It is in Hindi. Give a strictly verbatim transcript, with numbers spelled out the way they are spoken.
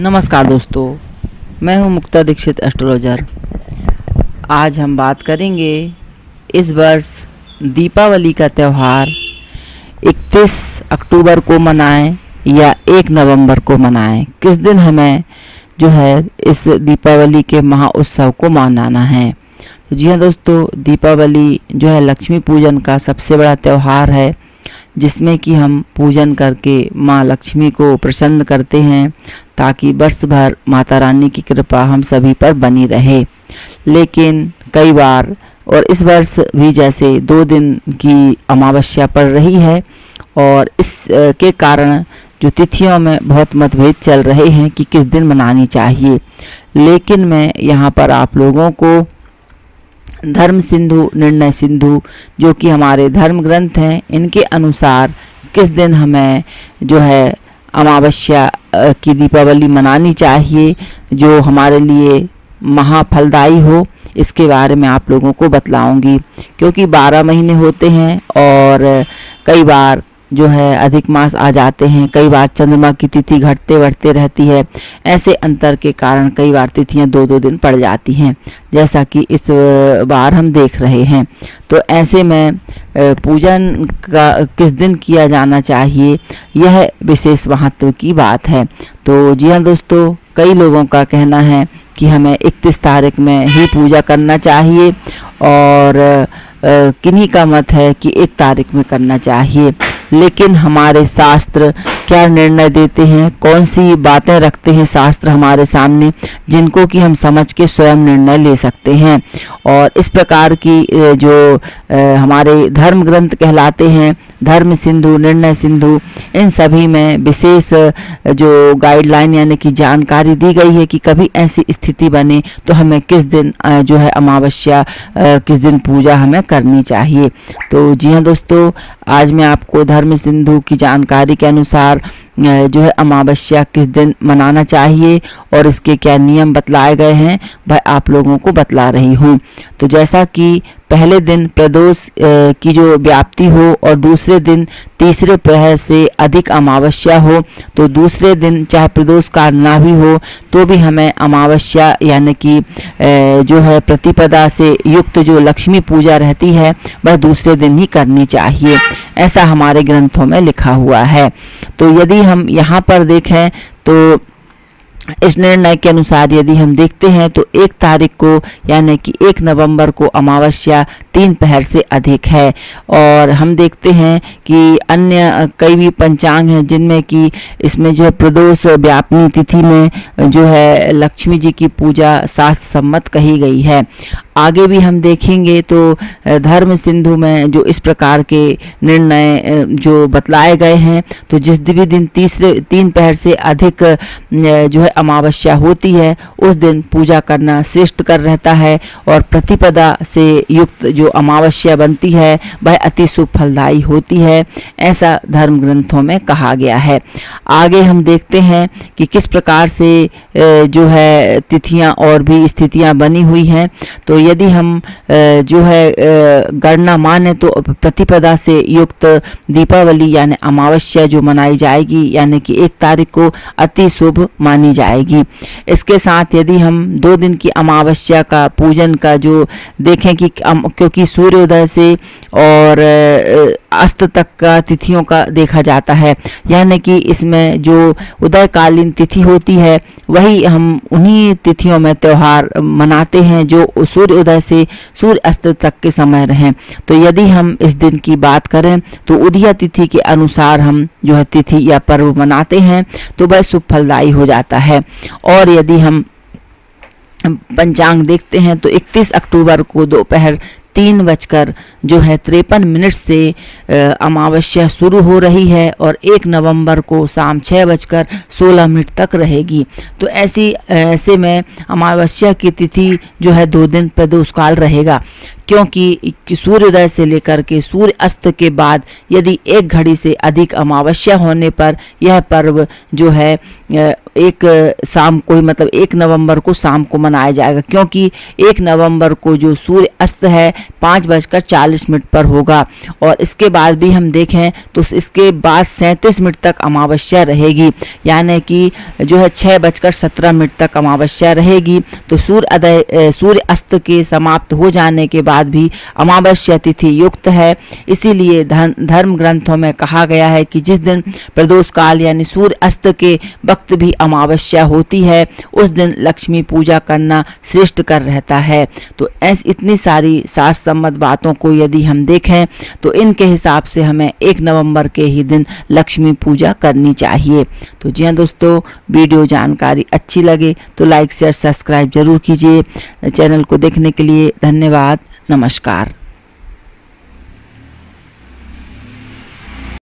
नमस्कार दोस्तों, मैं हूं मुक्ता दीक्षित एस्ट्रोलॉजर। आज हम बात करेंगे इस वर्ष दीपावली का त्यौहार इकतीस अक्टूबर को मनाएं या एक नवंबर को मनाएं। किस दिन हमें जो है इस दीपावली के महा उत्सव को मनाना है। तो जी हाँ दोस्तों, दीपावली जो है लक्ष्मी पूजन का सबसे बड़ा त्यौहार है, जिसमें कि हम पूजन करके माँ लक्ष्मी को प्रसन्न करते हैं ताकि वर्ष भर माता रानी की कृपा हम सभी पर बनी रहे। लेकिन कई बार और इस वर्ष भी जैसे दो दिन की अमावस्या पड़ रही है और इस के कारण जो तिथियों में बहुत मतभेद चल रहे हैं कि किस दिन मनानी चाहिए। लेकिन मैं यहाँ पर आप लोगों को धर्म सिंधु निर्णय सिंधु जो कि हमारे धर्म ग्रंथ हैं, इनके अनुसार किस दिन हमें जो है अमावस्या की दीपावली मनानी चाहिए जो हमारे लिए महाफलदायी हो, इसके बारे में आप लोगों को बतलाऊंगी। क्योंकि बारह महीने होते हैं और कई बार जो है अधिक मास आ जाते हैं, कई बार चंद्रमा की तिथि घटते बढ़ते रहती है। ऐसे अंतर के कारण कई बार तिथियां दो दो दिन पड़ जाती हैं, जैसा कि इस बार हम देख रहे हैं। तो ऐसे में पूजन का किस दिन किया जाना चाहिए, यह विशेष महत्व की बात है। तो जी हाँ दोस्तों, कई लोगों का कहना है कि हमें इकतीस तारीख में ही पूजा करना चाहिए और किन्हीं का मत है कि एक तारीख में करना चाहिए। लेकिन हमारे शास्त्र क्या निर्णय देते हैं, कौन सी बातें रखते हैं शास्त्र हमारे सामने, जिनको कि हम समझ के स्वयं निर्णय ले सकते हैं। और इस प्रकार की जो हमारे धर्म ग्रंथ कहलाते हैं, धर्म सिंधु निर्णय सिंधु, इन सभी में विशेष जो गाइडलाइन यानी कि जानकारी दी गई है कि कभी ऐसी स्थिति बने तो हमें किस दिन जो है अमावस्या किस दिन पूजा हमें करनी चाहिए। तो जी हाँ दोस्तों, आज मैं आपको धर्म सिंधु की जानकारी के अनुसार जो है अमावस्या किस दिन मनाना चाहिए और इसके क्या नियम बतलाए गए हैं वह आप लोगों को बतला रही हूँ। तो जैसा कि पहले दिन प्रदोष की जो व्याप्ति हो और दूसरे दिन तीसरे प्रहर से अधिक अमावस्या हो, तो दूसरे दिन चाहे प्रदोष काल ना भी हो तो भी हमें अमावस्या यानी कि जो है प्रतिपदा से युक्त जो लक्ष्मी पूजा रहती है वह दूसरे दिन ही करनी चाहिए, ऐसा हमारे ग्रंथों में लिखा हुआ है। तो यदि हम यहाँ पर देखें तो इस निर्णय के अनुसार यदि हम देखते हैं तो एक तारीख को यानी कि एक नवंबर को अमावस्या तीन पहर से अधिक है। और हम देखते हैं कि अन्य कई भी पंचांग हैं जिनमें कि इसमें जो है प्रदोष व्यापनी तिथि में जो है लक्ष्मी जी की पूजा शास्त्र सम्मत कही गई है। आगे भी हम देखेंगे तो धर्म सिंधु में जो इस प्रकार के निर्णय जो बतलाए गए हैं, तो जिस भी दिन तीसरे तीन पहर से अधिक जो है अमावस्या होती है उस दिन पूजा करना श्रेष्ठ कर रहता है और प्रतिपदा से युक्त जो अमावस्या बनती है वह अति शुभ फलदायी होती है, ऐसा धर्म ग्रंथों में कहा गया है। आगे हम देखते हैं कि किस प्रकार से जो है तिथियां और भी स्थितियां बनी हुई हैं। तो यदि हम जो है गणना माने तो प्रतिपदा से युक्त दीपावली यानी अमावस्या जो मनाई जाएगी यानी कि एक तारीख को अति शुभ मानी जाएगी। इसके साथ यदि हम दो दिन की अमावस्या का पूजन का जो देखें कि क्योंकि सूर्योदय से और अस्त तक का तिथियों का देखा जाता है, यानी कि इसमें जो उदयकालीन तिथि होती है वही हम उन्हीं तिथियों में त्यौहार मनाते हैं जो सूर्य उदय से सूर्य अस्त तक के समय रहें। तो यदि हम इस दिन की बात करें तो उदया तिथि के अनुसार हम जो है तिथि या पर्व मनाते हैं तो वह शुभ फलदायी हो जाता है। और यदि हम पंचांग देखते हैं तो इकतीस अक्टूबर को दोपहर तीन बजकर जो है तिरपन मिनट से अमावस्या शुरू हो रही है और एक नवंबर को शाम छः बजकर सोलह मिनट तक रहेगी। तो ऐसी ऐसे में अमावस्या की तिथि जो है दो दिन प्रदोष काल रहेगा, क्योंकि सूर्योदय से लेकर के सूर्य अस्त के बाद यदि एक घड़ी से अधिक अमावस्या होने पर यह पर्व जो है एक शाम को ही मतलब एक नवंबर को शाम को मनाया जाएगा, क्योंकि एक नवंबर को जो सूर्य अस्त है पाँच बजकर चालीस मिनट पर होगा। और इसके बाद भी हम देखें तो इसके बाद सैंतीस मिनट तक अमावस्या रहेगी, यानी कि जो है छः बजकर सत्रह मिनट तक अमावस्या रहेगी। तो सूर्य उदय सूर्य अस्त के समाप्त हो जाने के बाद भी अमावस्या तिथि युक्त है। इसीलिए धर्म ग्रंथों में कहा गया है कि जिस दिन प्रदोष काल यानी सूर्य अस्त के वक्त भी अमावस्या होती है, उस दिन लक्ष्मी पूजा करना श्रेष्ठ कर रहता है। तो ऐसी इतनी सारी शास्त्र सम्मत बातों को यदि हम देखें तो इनके हिसाब से हमें एक नवंबर के ही दिन लक्ष्मी पूजा करनी चाहिए। तो जी हाँ दोस्तों, वीडियो जानकारी अच्छी लगे तो लाइक शेयर सब्सक्राइब जरूर कीजिए। चैनल को देखने के लिए धन्यवाद। नमस्कार।